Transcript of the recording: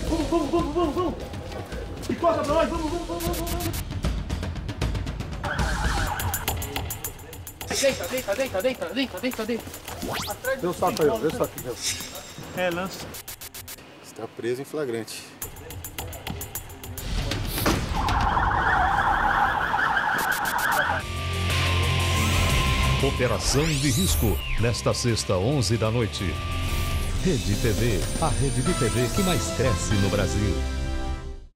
Vamos. Picoca pra nós, vamos. Deita. Vê o saco aí, ó. Vê o saco aqui. É, lança. Está preso em flagrante. Operação de risco, nesta sexta, 11 da noite. Rede TV, a rede de TV que mais cresce no Brasil.